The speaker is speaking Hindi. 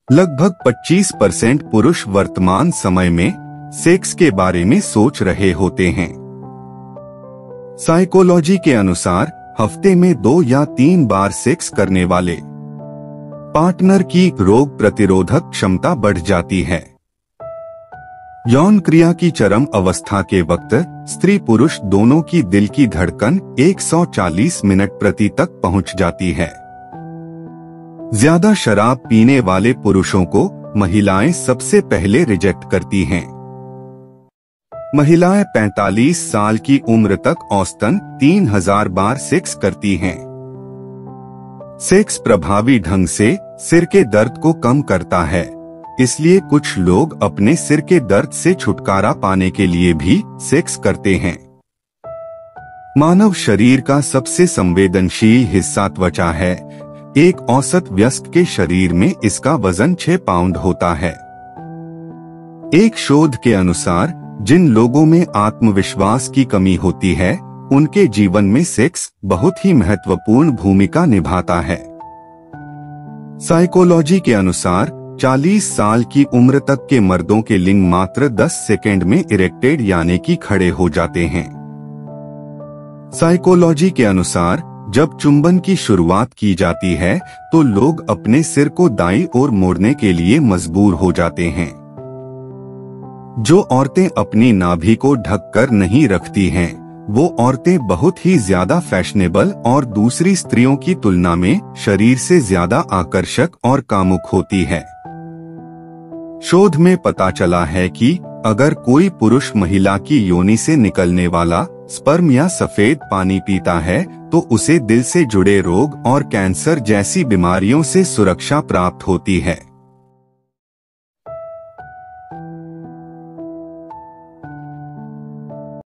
लगभग 25% पुरुष वर्तमान समय में सेक्स के बारे में सोच रहे होते हैं। साइकोलॉजी के अनुसार हफ्ते में 2 या 3 बार सेक्स करने वाले पार्टनर की रोग प्रतिरोधक क्षमता बढ़ जाती है। यौन क्रिया की चरम अवस्था के वक्त स्त्री पुरुष दोनों की दिल की धड़कन 140 मिनट प्रति तक पहुंच जाती है। ज्यादा शराब पीने वाले पुरुषों को महिलाएं सबसे पहले रिजेक्ट करती हैं। महिलाएं 45 साल की उम्र तक औसतन 3000 बार सेक्स करती हैं। सेक्स प्रभावी ढंग से सिर के दर्द को कम करता है, इसलिए कुछ लोग अपने सिर के दर्द से छुटकारा पाने के लिए भी सेक्स करते हैं। मानव शरीर का सबसे संवेदनशील हिस्सा त्वचा है। एक औसत वयस्क के शरीर में इसका वजन 6 पाउंड होता है। एक शोध के अनुसार जिन लोगों में आत्मविश्वास की कमी होती है, उनके जीवन में सेक्स बहुत ही महत्वपूर्ण भूमिका निभाता है। साइकोलॉजी के अनुसार 40 साल की उम्र तक के मर्दों के लिंग मात्र 10 सेकेंड में इरेक्टेड यानी कि खड़े हो जाते हैं। साइकोलॉजी के अनुसार जब चुंबन की शुरुआत की जाती है तो लोग अपने सिर को दाईं ओर मोड़ने के लिए मजबूर हो जाते हैं। जो औरतें अपनी नाभि को ढककर नहीं रखती हैं, वो औरतें बहुत ही ज्यादा फैशनेबल और दूसरी स्त्रियों की तुलना में शरीर से ज्यादा आकर्षक और कामुक होती है। शोध में पता चला है कि अगर कोई पुरुष महिला की योनि से निकलने वाला स्पर्म या सफेद पानी पीता है तो उसे दिल से जुड़े रोग और कैंसर जैसी बीमारियों से सुरक्षा प्राप्त होती है।